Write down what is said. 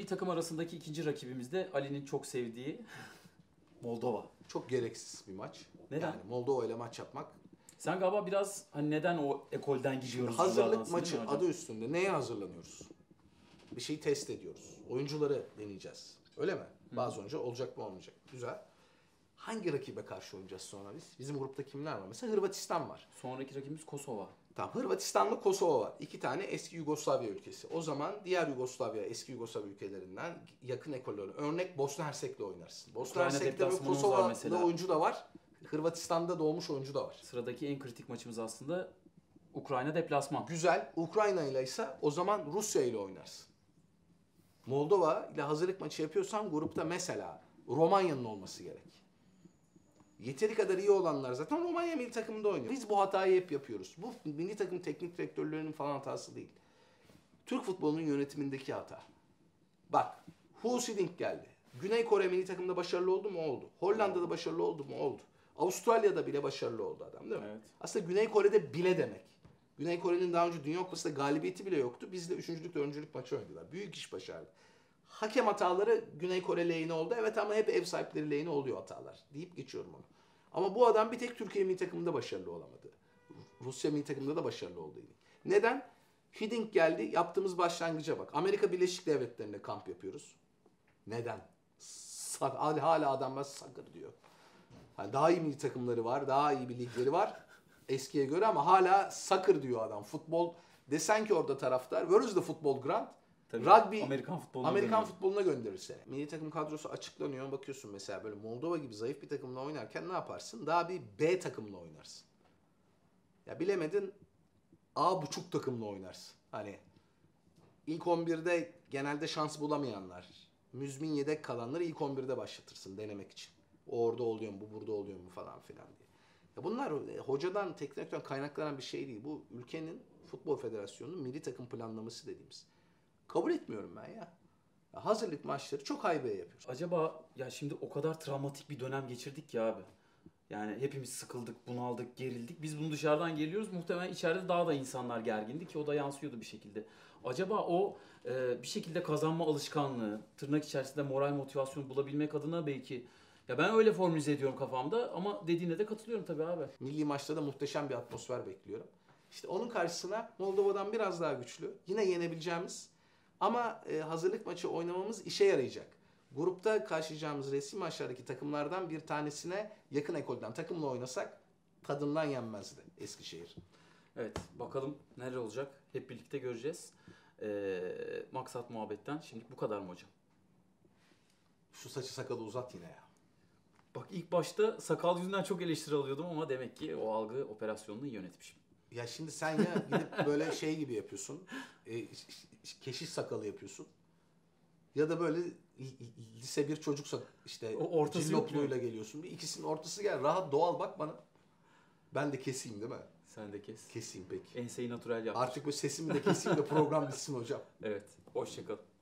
milli takım arasındaki ikinci rakibimiz de Ali'nin çok sevdiği Moldova. Çok gereksiz bir maç. Neden? Yani Moldova ile maç yapmak. Sen galiba biraz hani neden o ekolden gidiyoruz? Hazırlık maçı adı üstünde. Neye hazırlanıyoruz? Bir şeyi test ediyoruz. Oyuncuları deneyeceğiz. Öyle mi? Bazı oyuncu olacak mı olmayacak. Güzel. Hangi rakibe karşı oynayacağız sonra biz? Bizim grupta kimler var? Mesela Hırvatistan var. Sonraki rakibimiz Kosova. Tamam, Hırvatistan'la Kosova var. İki tane eski Yugoslavya ülkesi. O zaman diğer Yugoslavya, eski Yugoslavya ülkelerinden yakın ekolleri. Örnek Bosna Hersek'le oynarsın. Bosna Hersek'te ve Kosova'da oyuncu da var. Hırvatistan'da doğmuş oyuncu da var. Sıradaki en kritik maçımız aslında Ukrayna deplasman. Güzel. Ukrayna ile ise o zaman Rusya ile oynarsın. Moldova ile hazırlık maçı yapıyorsan grupta mesela Romanya'nın olması gerek. Yeteri kadar iyi olanlar zaten Romanya milli takımında oynuyor. Biz bu hatayı hep yapıyoruz. Bu milli takım teknik direktörlerinin falan hatası değil. Türk futbolunun yönetimindeki hata. Bak, Hu Sidink geldi. Güney Kore milli takımda başarılı oldu mu? Oldu. Hollanda'da başarılı oldu mu? Oldu. Avustralya'da bile başarılı oldu adam, değil mi? Evet. Aslında Güney Kore'de bile demek. Güney Kore'nin daha önce Dünya Kupası'nda galibiyeti bile yoktu. Bizle 3. 4. maçı oynadılar. Büyük iş başardı. Hakem hataları Güney Kore lehine oldu. Evet, ama hep ev sahipleri lehine oluyor hatalar. Deyip geçiyorum onu. Ama bu adam bir tek Türkiye milli takımında başarılı olamadı. Rusya milli takımında da başarılı oldu. Neden? Hiddink geldi. Yaptığımız başlangıca bak. Amerika Birleşik Devletleri'nde kamp yapıyoruz. Neden? Hala adamlar sakır diyor. Yani daha iyi milli takımları var. Daha iyi bir ligleri var. Eskiye göre, ama hala sakır diyor adam. Futbol desen ki orada taraftar. Where is the football grant? Tabii, Rugby Amerikan futboluna gönderir seni. Milli takım kadrosu açıklanıyor. Bakıyorsun mesela böyle Moldova gibi zayıf bir takımla oynarken ne yaparsın? Daha bir B takımla oynarsın. Ya bilemedin, A buçuk takımla oynarsın. Hani ilk 11'de genelde şans bulamayanlar, müzmin yedek kalanları ilk 11'de başlatırsın denemek için. O orada oluyor mu, bu burada oluyor mu falan filan diye. Ya bunlar hocadan, teknik direktörden kaynaklanan bir şey değil. Bu ülkenin Futbol Federasyonu'nun milli takım planlaması dediğimiz. Kabul etmiyorum ben ya. Hazırlık maçları çok haybeye yapıyoruz. Acaba ya şimdi o kadar travmatik bir dönem geçirdik ki abi. Yani hepimiz sıkıldık, bunaldık, gerildik. Biz bunu dışarıdan geliyoruz. Muhtemelen içeride daha da insanlar gergindi ki o da yansıyordu bir şekilde. Acaba o bir şekilde kazanma alışkanlığı, tırnak içerisinde moral motivasyon bulabilmek adına belki... Ya ben öyle formüle ediyorum kafamda ama dediğine de katılıyorum tabii abi. Milli maçta da muhteşem bir atmosfer bekliyorum. İşte onun karşısına Moldova'dan biraz daha güçlü, yine yenebileceğimiz ama hazırlık maçı oynamamız işe yarayacak. Grupta karşılayacağımız resmi maçlardaki takımlardan bir tanesine yakın ekolden takımla oynasak tadından yenmezdi Eskişehir. Evet, bakalım neler olacak hep birlikte göreceğiz. Maksat muhabbetten şimdilik bu kadar mı hocam? Şu saçı sakalı uzat yine ya. Bak ilk başta sakal yüzünden çok eleştiri alıyordum ama demek ki o algı operasyonunu iyi yönetmişim. Ya şimdi sen ya gidip böyle şey gibi yapıyorsun, keşiş sakalı yapıyorsun. Ya da böyle lise bir çocuk işte cillopluyla geliyorsun. Bir ikisinin ortası gel. Rahat doğal bak bana. Ben de keseyim değil mi? Sen de kes. Keseyim peki. Enseyi natürel yap. Artık bu sesimi de keseyim de program bitsin hocam. Evet. Hoşça kal.